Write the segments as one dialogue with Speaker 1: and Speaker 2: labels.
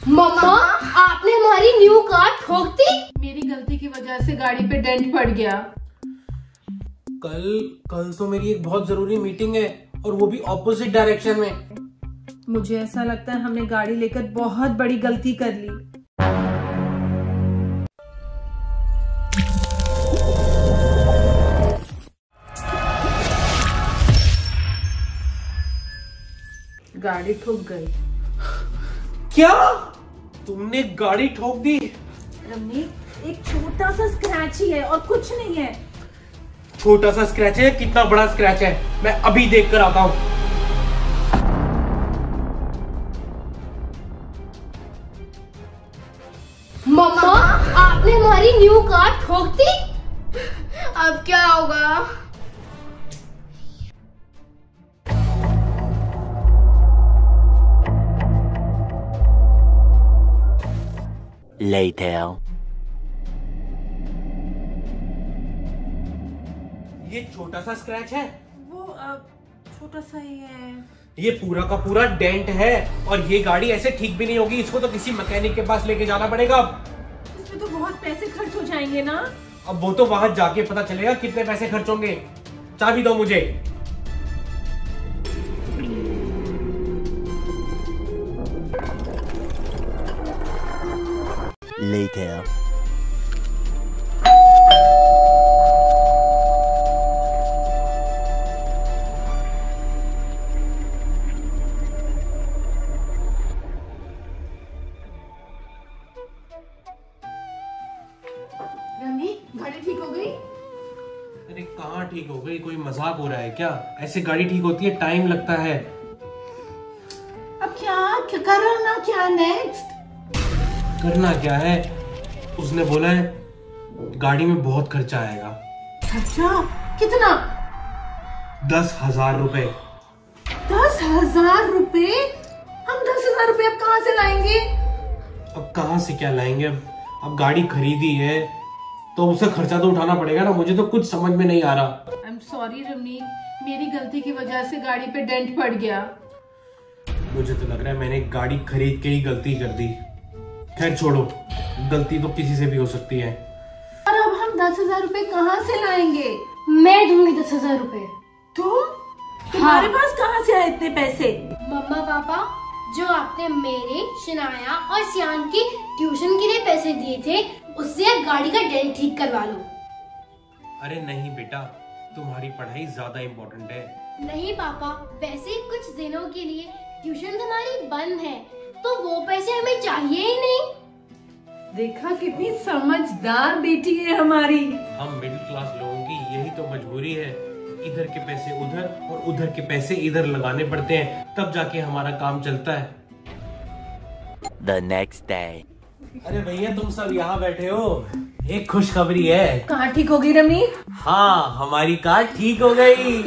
Speaker 1: मम्मा, आपने हमारी new car ठोक दी।
Speaker 2: मेरी गलती की वजह से गाड़ी पे डेंट पड़ गया।
Speaker 3: कल तो मेरी एक बहुत जरूरी मीटिंग है और वो भी ऑपोजिट डायरेक्शन में।
Speaker 2: मुझे ऐसा लगता है हमने गाड़ी लेकर बहुत बड़ी गलती कर ली। गाड़ी ठुक गई।
Speaker 3: क्या तुमने गाड़ी ठोक दी?
Speaker 2: रमनीक, एक छोटा सा स्क्रैच ही है और कुछ नहीं है।
Speaker 3: छोटा सा स्क्रैच है? कितना बड़ा स्क्रैच है? मैं अभी देख कर आता हूँ।
Speaker 1: मम्मा, आपने हमारी न्यू कार ठोक दी। अब क्या होगा?
Speaker 4: Later.
Speaker 3: ये छोटा सा स्क्रैच है?
Speaker 2: वो छोटा सा ही है।
Speaker 3: ये पूरा का पूरा डेंट है और ये गाड़ी ऐसे ठीक भी नहीं होगी। इसको तो किसी मैकेनिक के पास लेके जाना पड़ेगा।
Speaker 2: इसमें तो बहुत पैसे खर्च हो जाएंगे ना।
Speaker 3: अब वो तो वहां जाके पता चलेगा कितने पैसे खर्च होंगे। चाबी दो मुझे।
Speaker 4: Later.
Speaker 2: रमनीक, गाड़ी ठीक हो गई?
Speaker 3: अरे कहाँ ठीक हो गई? कोई मजाक हो रहा है क्या? ऐसे गाड़ी ठीक होती है? टाइम लगता है।
Speaker 2: अब क्या करना, क्या नेक्स्ट?
Speaker 3: करना क्या है? उसने बोला है गाड़ी में बहुत खर्चा आएगा।
Speaker 2: खर्चा? कितना?
Speaker 3: 10,000 रुपए।
Speaker 2: 10,000 रुपए? हम 10,000 रुपए अब कहाँ से लाएंगे?
Speaker 3: अब कहाँ से क्या लाएंगे? अब गाड़ी खरीदी है तो उसे खर्चा तो उठाना पड़ेगा ना। मुझे तो कुछ समझ में नहीं आ रहा।
Speaker 2: आई एम सॉरी रमनीक, मेरी गलती की वजह से गाड़ी पे डेंट पड़ गया।
Speaker 3: मुझे तो लग रहा है मैंने गाड़ी खरीद के ही गलती कर दी। खैर छोड़ो, गलती तो किसी से भी हो सकती है।
Speaker 2: और अब हम 10,000 रुपए कहाँ से लाएंगे?
Speaker 1: मैं दूंगी 10,000 रुपए।
Speaker 2: तुम्हारे पास कहाँ से आए इतने पैसे?
Speaker 1: मम्मा पापा, जो आपने मेरे, शनाया और सियान की ट्यूशन के लिए पैसे दिए थे, उससे गाड़ी का डेंट ठीक करवा लो।
Speaker 3: अरे नहीं बेटा, तुम्हारी पढ़ाई ज्यादा इम्पोर्टेंट है।
Speaker 1: नहीं पापा, वैसे ही कुछ दिनों के लिए ट्यूशन हमारी बंद है, तो वो पैसे हमें चाहिए ही नहीं।
Speaker 2: देखा कितनी समझदार बेटी है हमारी।
Speaker 3: हम मिडिल क्लास लोगों की यही तो मजबूरी है। इधर के पैसे उधर और उधर के पैसे इधर लगाने पड़ते हैं, तब जाके हमारा काम चलता है।
Speaker 4: The next day.
Speaker 3: अरे भैया, तुम सब यहाँ बैठे हो, एक खुशखबरी है।
Speaker 2: कहाँ ठीक हो गई रमनीक?
Speaker 3: हाँ, हमारी कार ठीक हो गई।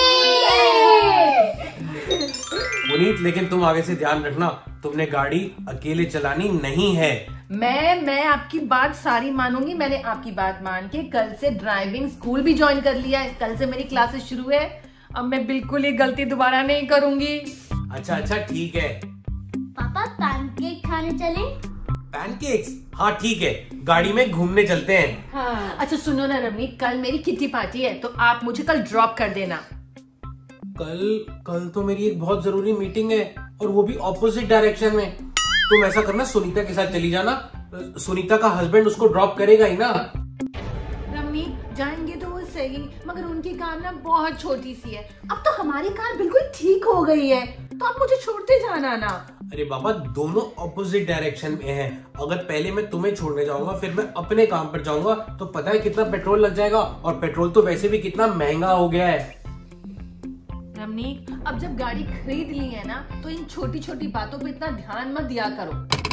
Speaker 3: पुनीत, लेकिन तुम आगे से ध्यान रखना, तुमने गाड़ी अकेले चलानी नहीं है।
Speaker 2: मैं आपकी बात सारी मानूंगी। मैंने आपकी बात मान के कल से ड्राइविंग स्कूल भी ज्वाइन कर लिया है। कल से मेरी क्लासेस शुरू है। अब मैं बिल्कुल ये गलती दोबारा नहीं करूंगी।
Speaker 3: अच्छा ठीक है।
Speaker 1: पापा, पैनकेक खाने चलें?
Speaker 3: पैनकेक्स? हाँ ठीक है, गाड़ी में घूमने चलते हैं।
Speaker 2: हाँ। अच्छा सुनो ना रमनीक, कल मेरी किट्टी पार्टी है, तो आप मुझे कल ड्रॉप कर देना।
Speaker 3: कल तो मेरी एक बहुत जरूरी मीटिंग है और वो भी ऑपोजिट डायरेक्शन में। तुम ऐसा करना, सुनीता के साथ चली जाना। सुनीता का हस्बैंड उसको ड्रॉप करेगा ही ना।
Speaker 2: रमनीक, जाएंगे तो वो सही, मगर उनकी कार ना बहुत छोटी सी है। अब तो हमारी कार बिल्कुल ठीक हो गई है, तो आप मुझे छोड़ते जाना ना।
Speaker 3: अरे बाबा, दोनों ऑपोजिट डायरेक्शन में हैं। अगर पहले मैं तुम्हें छोड़ने जाऊंगा फिर मैं अपने काम पर जाऊंगा तो पता है कितना पेट्रोल लग जाएगा, और पेट्रोल तो वैसे भी कितना महंगा हो गया है।
Speaker 2: रमनीक, अब जब गाड़ी खरीद ली है ना, तो इन छोटी छोटी बातों पे इतना ध्यान मत दिया करो।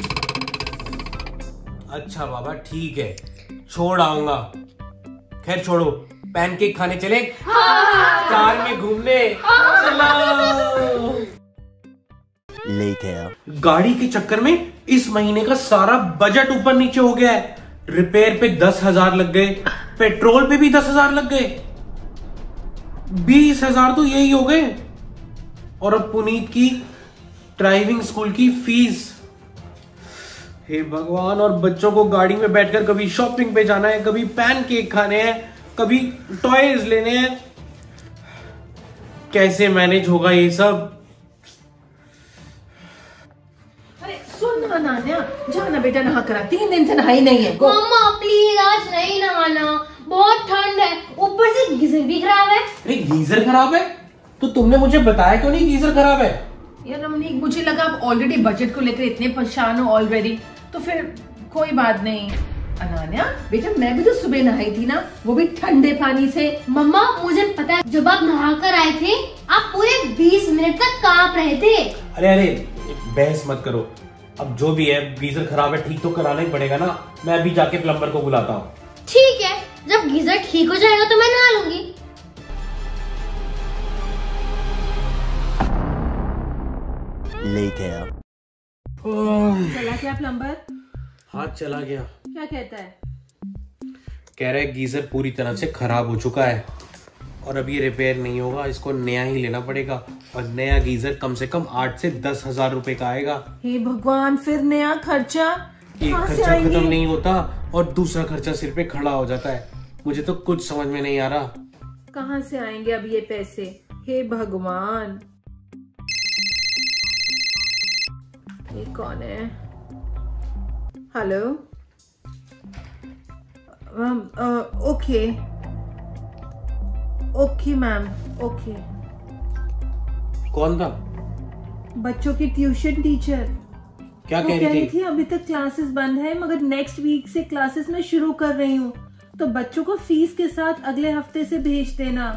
Speaker 3: अच्छा बाबा ठीक है, छोड़ आऊंगा। खैर छोड़ो, पैनकेक खाने चले? हाँ। कार में घूमने? हाँ। चलो।
Speaker 4: Later.
Speaker 3: गाड़ी के चक्कर में इस महीने का सारा बजट ऊपर नीचे हो गया है। रिपेयर पे 10,000 लग गए, पेट्रोल पे भी 10,000 लग गए, 20,000 तो यही हो गए, और अब पुनीत की ड्राइविंग स्कूल की फीस। हे भगवान, और बच्चों को गाड़ी में बैठकर कभी शॉपिंग पे जाना है, कभी पैनकेक खाने हैं, कभी टॉयज लेने हैं। कैसे मैनेज होगा ये सब?
Speaker 2: अरे सुन ना नान्या, जाना बेटा नहा करा, 3 दिन से नहाई नहीं है।
Speaker 1: मम्मा प्लीज आज नहीं नहाना, बहुत ठंड है, ऊपर से गीजर भी खराब है।
Speaker 3: अरे गीजर खराब है? तो तुमने मुझे बताया क्यों नहीं गीजर खराब है?
Speaker 2: यार रमनीक, मुझे लगा आप ऑलरेडी बजट को लेकर इतने परेशान हो ऑलरेडी, तो फिर कोई बात नहीं। अनान्या बेटा, मैं भी तो सुबह नहाई थी ना, वो भी ठंडे पानी से।
Speaker 1: मम्मा मुझे पता है, जब आप नहा कर आए थे आप पूरे 20 मिनट तक कांप रहे थे।
Speaker 3: अरे बहस मत करो। अब जो भी है, गीजर खराब है, ठीक तो कराना ही पड़ेगा ना। मैं अभी जाके प्लम्बर को बुलाता हूँ।
Speaker 1: ठीक है, जब गीजर ठीक हो जाएगा तो मैं नहा लूंगी।
Speaker 4: Later.
Speaker 2: चला क्या प्लम्बर?
Speaker 3: हाथ चला गया।
Speaker 2: क्या कहता है?
Speaker 3: कह रहा है गीजर पूरी तरह से खराब हो चुका है और अब ये रिपेयर नहीं होगा, इसको नया ही लेना पड़ेगा। और नया गीजर कम से कम 8 से 10 हजार रुपए का आएगा।
Speaker 2: हे भगवान, फिर नया खर्चा?
Speaker 3: एक
Speaker 2: कहाँ से
Speaker 3: खर्चा
Speaker 2: आएंगे?
Speaker 3: खत्म नहीं होता और दूसरा खर्चा सिर पे खड़ा हो जाता है। मुझे तो कुछ समझ में नहीं आ रहा।
Speaker 2: कहाँ से आएंगे अब ये पैसे? हे भगवान, ये कौन है? Hello, okay okay ma'am, okay.
Speaker 3: कौन था?
Speaker 2: बच्चों की ट्यूशन टीचर।
Speaker 3: क्या
Speaker 2: वो
Speaker 3: कह रही थी?
Speaker 2: अभी तक क्लासेस बंद है, मगर नेक्स्ट वीक से क्लासेस मैं शुरू कर रही हूँ, तो बच्चों को फीस के साथ अगले हफ्ते से भेज देना।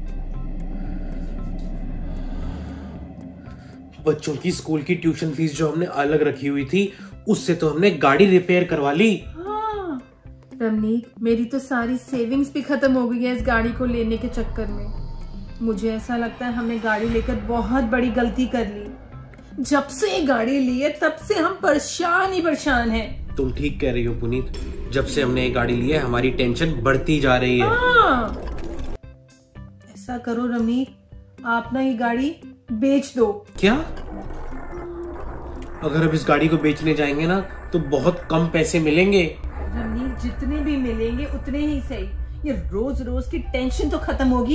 Speaker 3: बच्चों की स्कूल की ट्यूशन फीस जो हमने अलग रखी हुई थी, उससे तो हमने गाड़ी रिपेयर करवा ली।
Speaker 2: हाँ रमनीक, मेरी तो सारी सेविंग्स भी खत्म हो गई है इस गाड़ी को लेने के चक्कर में। मुझे ऐसा लगता है हमने गाड़ी लेकर बहुत बड़ी गलती कर ली। जब से ये गाड़ी ली है तब से हम परेशान ही परेशान हैं।
Speaker 3: तुम ठीक कह रही हो पुनीत, जब से हमने ये गाड़ी ली है हमारी टेंशन बढ़ती जा रही है।
Speaker 2: हाँ। ऐसा करो रमनीक, आप ना ये गाड़ी बेच दो।
Speaker 3: क्या? अगर अब इस गाड़ी को बेचने जाएंगे ना तो बहुत कम पैसे मिलेंगे।
Speaker 2: रमनीक, जितने भी मिलेंगे उतने ही सही, ये रोज रोज की टेंशन तो खत्म होगी।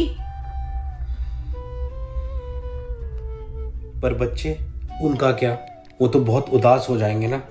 Speaker 3: पर बच्चे, उनका क्या? वो तो बहुत उदास हो जाएंगे ना।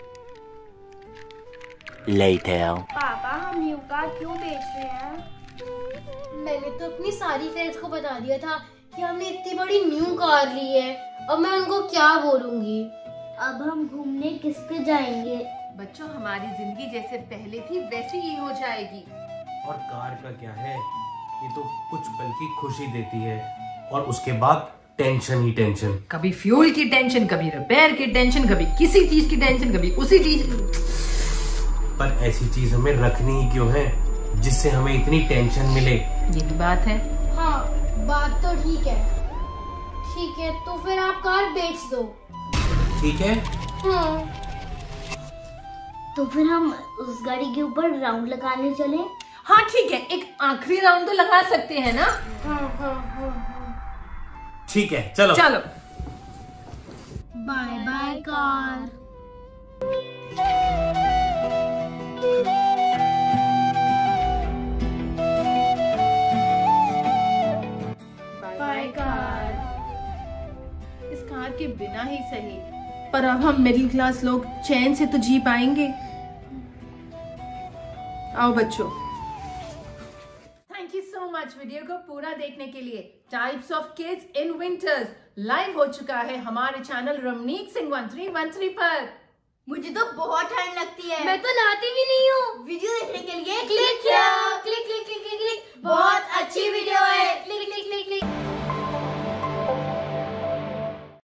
Speaker 4: Later.
Speaker 1: पापा हम न्यू कार क्यों बेच रहे हैं? मैंने तो अपनी सारी फ्रेंड्स को बता दिया था कि हमने इतनी बड़ी न्यू कार ली है। अब मैं उनको क्या बोलूंगी? अब हम घूमने किस पे जाएंगे?
Speaker 2: बच्चों, हमारी जिंदगी जैसे पहले थी वैसी ही हो जाएगी।
Speaker 3: और कार का क्या है, ये तो कुछ पल की खुशी देती है और उसके बाद टेंशन ही टेंशन।
Speaker 2: कभी फ्यूल की टेंशन, कभी रिपेयर की टेंशन, कभी किसी चीज की टेंशन, कभी उसी चीज।
Speaker 3: पर ऐसी चीज हमें रखनी ही क्यों है जिससे हमें इतनी टेंशन मिले?
Speaker 2: ये भी बात है।
Speaker 1: हाँ, बात तो ठीक है। ठीक है, तो फिर आप कार बेच दो।
Speaker 3: ठीक है।
Speaker 1: हाँ।
Speaker 5: तो फिर हम उस गाड़ी के ऊपर राउंड लगाने चले?
Speaker 2: हाँ ठीक है, एक आखिरी राउंड तो लगा सकते हैं ना।
Speaker 1: हाँ।
Speaker 3: ठीक है, चलो
Speaker 2: चलो।
Speaker 1: Bye bye car.
Speaker 2: Bye car. इस कार के बिना ही सही, पर अब हम मिडिल क्लास लोग चैन से तो जी पाएंगे। आओ बच्चों। Thank you so much video को पूरा देखने के लिए। Types of kids in winters live हो चुका है हमारे चैनल रमनीक सिंह 1313 पर।
Speaker 5: मुझे तो बहुत ठंड लगती है।
Speaker 1: मैं तो नहाती भी नहीं हूँ।
Speaker 5: वीडियो देखने के लिए
Speaker 1: क्लिक किया।